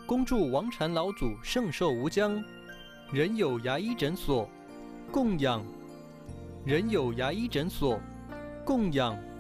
恭祝王禅老祖圣寿无疆。人有牙医诊所，供养。人有牙医诊所，供养。